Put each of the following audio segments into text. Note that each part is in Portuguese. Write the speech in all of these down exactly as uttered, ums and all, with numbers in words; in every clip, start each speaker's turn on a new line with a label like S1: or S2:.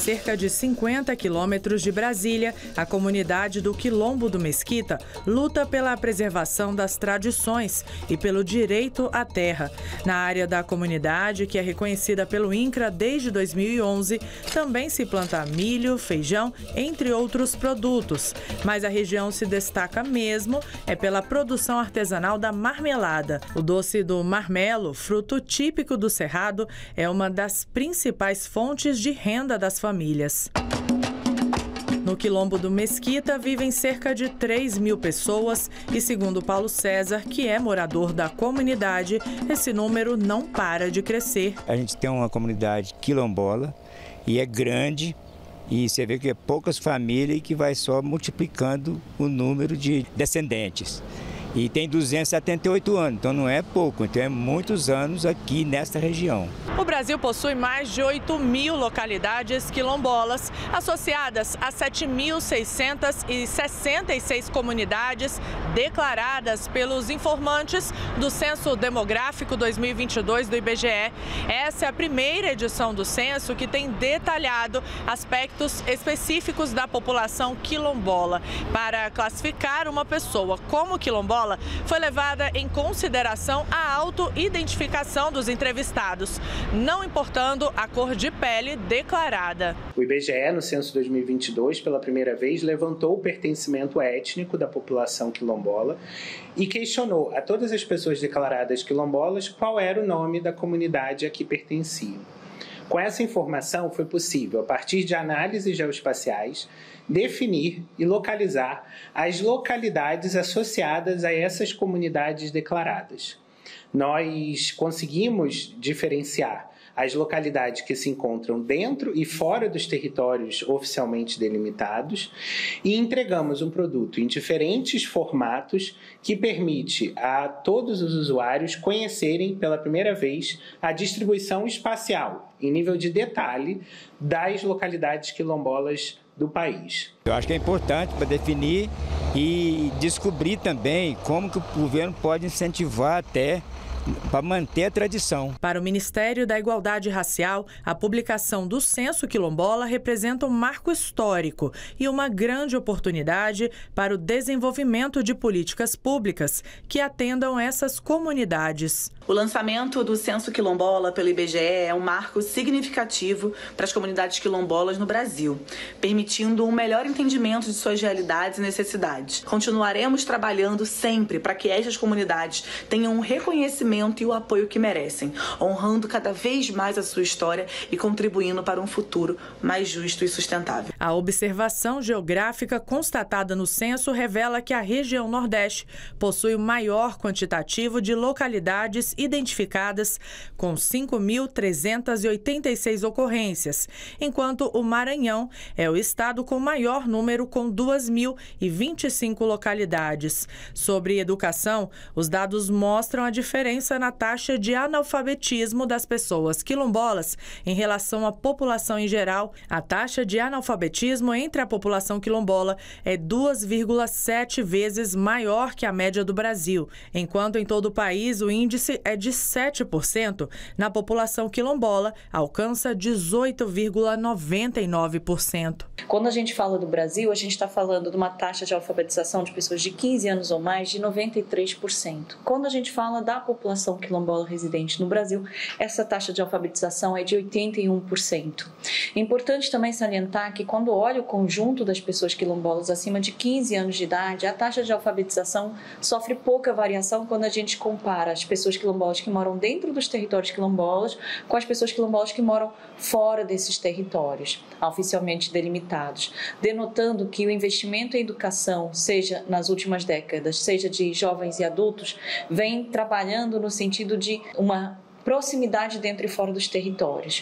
S1: cerca de cinquenta quilômetros de Brasília, a comunidade do Quilombo do Mesquita luta pela preservação das tradições e pelo direito à terra. Na área da comunidade, que é reconhecida pelo INCRA desde dois mil e onze, também se planta milho, feijão, entre outros produtos. Mas a região se destaca mesmo é pela produção artesanal da marmelada. O doce do marmelo, fruto típico do Cerrado, é uma das principais fontes de renda das famílias. No Quilombo do Mesquita vivem cerca de três mil pessoas e, segundo Paulo César, que é morador da comunidade, esse número não para de crescer.
S2: A gente tem uma comunidade quilombola e é grande, e você vê que é poucas famílias e que vai só multiplicando o número de descendentes. E tem duzentos e setenta e oito anos, então não é pouco, então é muitos anos aqui nesta região.
S1: O Brasil possui mais de oito mil localidades quilombolas, associadas a sete mil seiscentas e sessenta e seis comunidades declaradas pelos informantes do Censo Demográfico dois mil e vinte e dois do I B G E. Essa é a primeira edição do censo que tem detalhado aspectos específicos da população quilombola. Para classificar uma pessoa como quilombola, foi levada em consideração a auto-identificação dos entrevistados, não importando a cor de pele declarada.
S3: O I B G E, no censo dois mil e vinte e dois, pela primeira vez, levantou o pertencimento étnico da população quilombola e questionou a todas as pessoas declaradas quilombolas qual era o nome da comunidade a que pertenciam. Com essa informação, foi possível, a partir de análises geoespaciais, definir e localizar as localidades associadas a essas comunidades declaradas. Nós conseguimos diferenciar as localidades que se encontram dentro e fora dos territórios oficialmente delimitados e entregamos um produto em diferentes formatos que permite a todos os usuários conhecerem pela primeira vez a distribuição espacial, em nível de detalhe, das localidades quilombolas do país.
S2: Eu acho que é importante para definir e descobrir também como que o governo pode incentivar até para manter a tradição.
S1: Para o Ministério da Igualdade Racial, a publicação do Censo Quilombola representa um marco histórico e uma grande oportunidade para o desenvolvimento de políticas públicas que atendam essas comunidades.
S4: O lançamento do Censo Quilombola pelo I B G E é um marco significativo para as comunidades quilombolas no Brasil, permitindo um melhor entendimento de suas realidades e necessidades. Continuaremos trabalhando sempre para que estas comunidades tenham um reconhecimento e o apoio que merecem, honrando cada vez mais a sua história e contribuindo para um futuro mais justo e sustentável.
S1: A observação geográfica constatada no censo revela que a região Nordeste possui o maior quantitativo de localidades identificadas, com cinco mil trezentas e oitenta e seis ocorrências, enquanto o Maranhão é o estado com maior número, com duas mil e vinte e cinco localidades. Sobre educação, os dados mostram a diferença na taxa de analfabetismo das pessoas quilombolas em relação à população em geral. A taxa de analfabetismo entre a população quilombola é duas vírgula sete vezes maior que a média do Brasil, enquanto em todo o país o índice é de sete por cento, na população quilombola alcança dezoito vírgula noventa e nove por cento.
S5: Quando a gente fala do Brasil, a gente está falando de uma taxa de alfabetização de pessoas de quinze anos ou mais de noventa e três por cento. Quando a gente fala da população quilombola residente no Brasil, essa taxa de alfabetização é de oitenta e um por cento. É importante também salientar que quando olha o conjunto das pessoas quilombolas acima de quinze anos de idade, a taxa de alfabetização sofre pouca variação quando a gente compara as pessoas quilombolas que moram dentro dos territórios quilombolas com as pessoas quilombolas que moram fora desses territórios, oficialmente delimitados, denotando que o investimento em educação, seja nas últimas décadas, seja de jovens e adultos, vem trabalhando no sentido de uma proximidade dentro e fora dos territórios.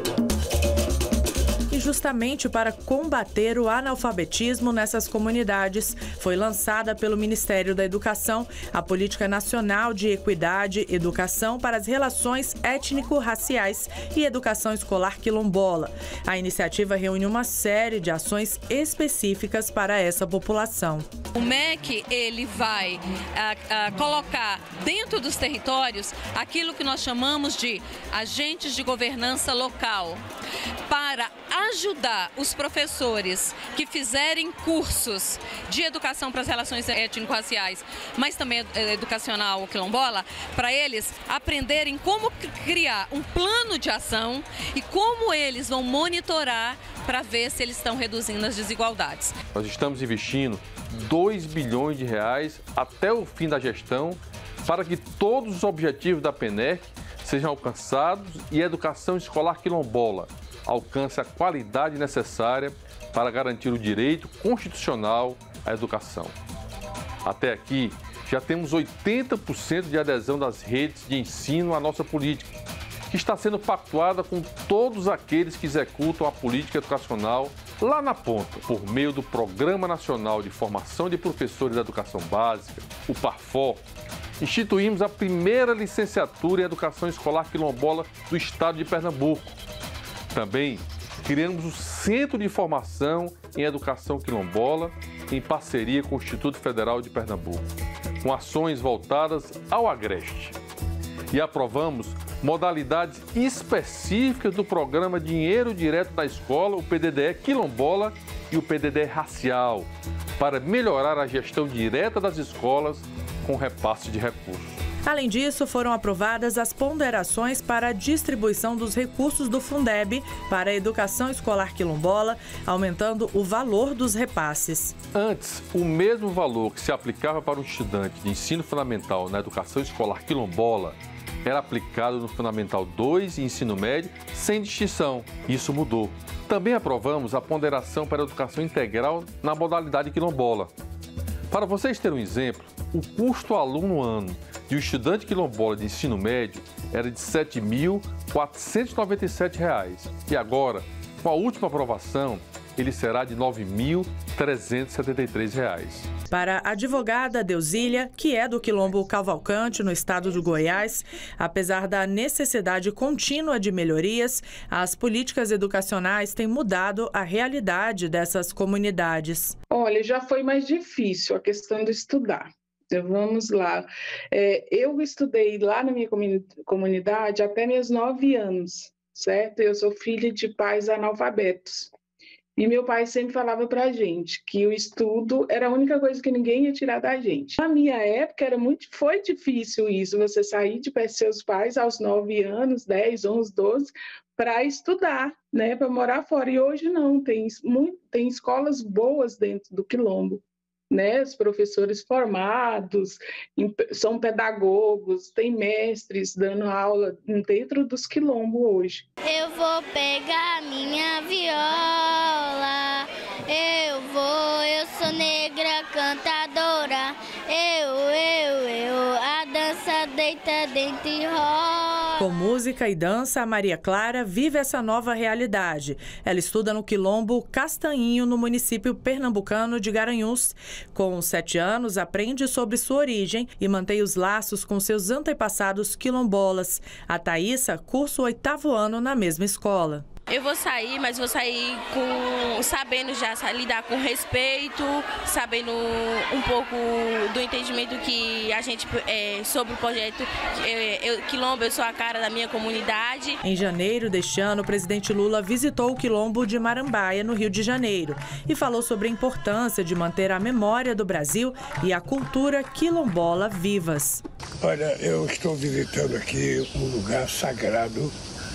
S1: E justamente para combater o analfabetismo nessas comunidades, foi lançada pelo Ministério da Educação a Política Nacional de Equidade, Educação para as Relações Étnico-Raciais e Educação Escolar Quilombola. A iniciativa reúne uma série de ações específicas para essa população.
S6: O M E C, ele vai a, a, colocar dentro dos territórios aquilo que nós chamamos de agentes de governança local, para para ajudar os professores que fizerem cursos de educação para as relações étnico-raciais, mas também educacional quilombola, para eles aprenderem como criar um plano de ação e como eles vão monitorar para ver se eles estão reduzindo as desigualdades.
S7: Nós estamos investindo dois bilhões de reais até o fim da gestão para que todos os objetivos da PENEC sejam alcançados e a educação escolar quilombola alcance a qualidade necessária para garantir o direito constitucional à educação. Até aqui, já temos oitenta por cento de adesão das redes de ensino à nossa política, que está sendo pactuada com todos aqueles que executam a política educacional lá na ponta, por meio do Programa Nacional de Formação de Professores da Educação Básica, o PARFO. Instituímos a primeira licenciatura em Educação Escolar Quilombola do estado de Pernambuco. Também criamos o Centro de Formação em Educação Quilombola, em parceria com o Instituto Federal de Pernambuco, com ações voltadas ao Agreste. E aprovamos modalidades específicas do programa Dinheiro Direto da Escola, o P D D E Quilombola e o P D D E Racial, para melhorar a gestão direta das escolas com repasse de recursos.
S1: Além disso, foram aprovadas as ponderações para a distribuição dos recursos do Fundeb para a educação escolar quilombola, aumentando o valor dos repasses.
S7: Antes, o mesmo valor que se aplicava para um estudante de ensino fundamental na educação escolar quilombola era aplicado no Fundamental dois e ensino médio sem distinção. Isso mudou. Também aprovamos a ponderação para a educação integral na modalidade quilombola. Para vocês terem um exemplo, o custo aluno ano de um estudante quilombola de ensino médio era de sete mil quatrocentos e noventa e sete reais e agora, com a última aprovação, ele será de nove mil trezentos e setenta e três reais.
S1: Para a advogada Deusília, que é do Quilombo Cavalcante, no estado do Goiás, apesar da necessidade contínua de melhorias, as políticas educacionais têm mudado a realidade dessas comunidades.
S8: Olha, já foi mais difícil a questão de estudar. Então, vamos lá. É, eu estudei lá na minha comunidade até meus nove anos, certo? Eu sou filha de pais analfabetos. E meu pai sempre falava para a gente que o estudo era a única coisa que ninguém ia tirar da gente. Na minha época era muito, foi difícil isso, você sair de perto de seus pais aos nove anos, dez, onze, doze, para estudar, né, para morar fora. E hoje não, tem, muito, tem escolas boas dentro do Quilombo. Né, os professores formados, são pedagogos, tem mestres dando aula dentro dos quilombos hoje.
S9: Eu vou pegar minha viola, eu vou, eu sou negra cantadora, eu, eu, eu, a dança deita dentro e rola.
S1: Com música e dança, a Maria Clara vive essa nova realidade. Ela estuda no Quilombo Castanhinho, no município pernambucano de Garanhuns. Com sete anos, aprende sobre sua origem e mantém os laços com seus antepassados quilombolas. A Thaísa cursa o oitavo ano na mesma escola.
S10: Eu vou sair, mas vou sair com, sabendo já lidar com respeito, sabendo um pouco do entendimento que a gente, é, sobre o projeto eu, eu, Quilombo, eu sou a cara da minha comunidade.
S1: Em janeiro deste ano, o presidente Lula visitou o Quilombo de Marambaia, no Rio de Janeiro, e falou sobre a importância de manter a memória do Brasil e a cultura quilombola vivas.
S11: Olha, eu estou visitando aqui um lugar sagrado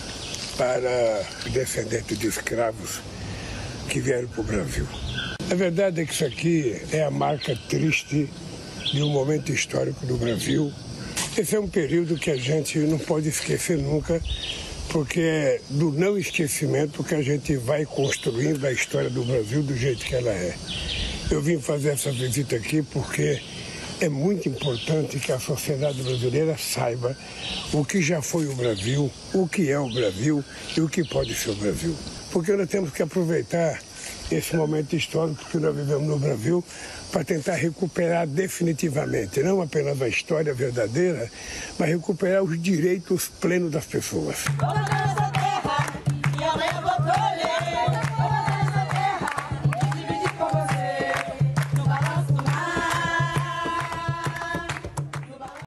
S11: para descendentes de escravos que vieram para o Brasil. A verdade é que isso aqui é a marca triste de um momento histórico do Brasil. Esse é um período que a gente não pode esquecer nunca, porque é do não esquecimento que a gente vai construindo a história do Brasil do jeito que ela é. Eu vim fazer essa visita aqui porque é muito importante que a sociedade brasileira saiba o que já foi o Brasil, o que é o Brasil e o que pode ser o Brasil. Porque nós temos que aproveitar esse momento histórico que nós vivemos no Brasil para tentar recuperar definitivamente, não apenas a história verdadeira, mas recuperar os direitos plenos das pessoas.